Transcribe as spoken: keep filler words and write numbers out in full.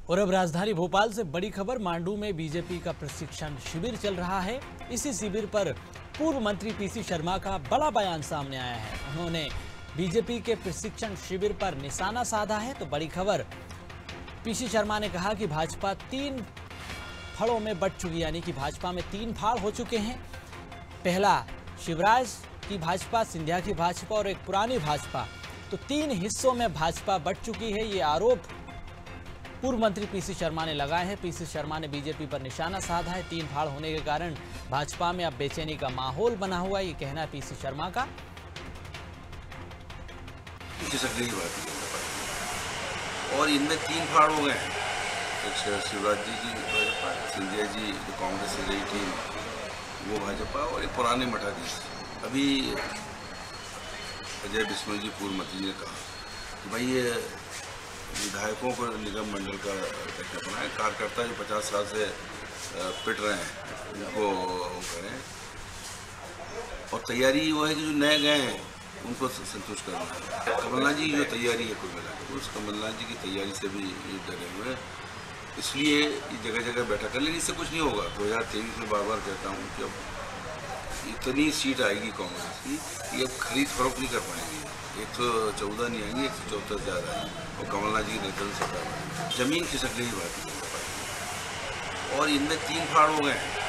और अब राजधानी भोपाल से बड़ी खबर। मांडू में बीजेपी का प्रशिक्षण शिविर चल रहा है। इसी शिविर पर पूर्व मंत्री पीसी शर्मा का बड़ा बयान सामने आया है। उन्होंने बीजेपी के प्रशिक्षण शिविर पर निशाना साधा है। तो बड़ी खबर, पीसी शर्मा ने कहा कि भाजपा तीन फड़ों में बंट चुकी, यानी कि भाजपा में तीन फाड़ हो चुके हैं। पहला शिवराज की भाजपा, सिंधिया की भाजपा और एक पुरानी भाजपा, तो तीन हिस्सों में भाजपा बंट चुकी है। ये आरोप पूर्व मंत्री पीसी शर्मा ने लगाए हैं। पीसी शर्मा ने बीजेपी पर निशाना साधा है। तीन फाड़ होने के कारण भाजपा में अब बेचैनी का माहौल बना हुआ है, ये कहना है पीसी शर्मा का। और इनमें तीन फाड़ हो गए, एक शिवराज जी की भाजपा, सिंधिया जी जो कांग्रेस से गई टीम वो भाजपा, और एक पुराने मठाधीश। अभी अजय बिश्नोई जी पूर्व मंत्री जी ने कहा कि भाई ये विधायकों को निगम मंडल का करना है, कार्यकर्ता जो पचास साल से पिट रहे हैं उनको करें, और तैयारी वो है कि जो नए गए हैं उनको संतुष्ट करना है। कमलनाथ जी की जो तैयारी है कुल मिलाकर, उस कमलनाथ जी की तैयारी से भी ये डरे हुए हैं, इसलिए ये जगह जगह बैठा कर। लेकिन इससे कुछ नहीं होगा। दो हज़ार तेईस में बार बार कहता हूँ कि अब इतनी सीट आएगी कांग्रेस की कि अब खरीद फरोख्त नहीं कर पाएंगे। एक सौ चौदह नहीं आएंगी, एक सौ चौहत्तर ज़्यादा आएंगी, और कमलनाथ जी की नेतृत्व सरकार जमीन खिसक गई भारतीय जनता पार्टी, और इनमें तीन फाड़ हो गए हैं।